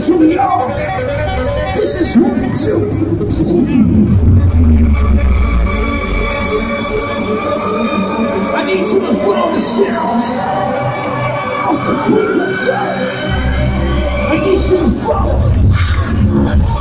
is who we are. This is what we do. I need you to put on the sounds of the food yourselves. I need you to follow.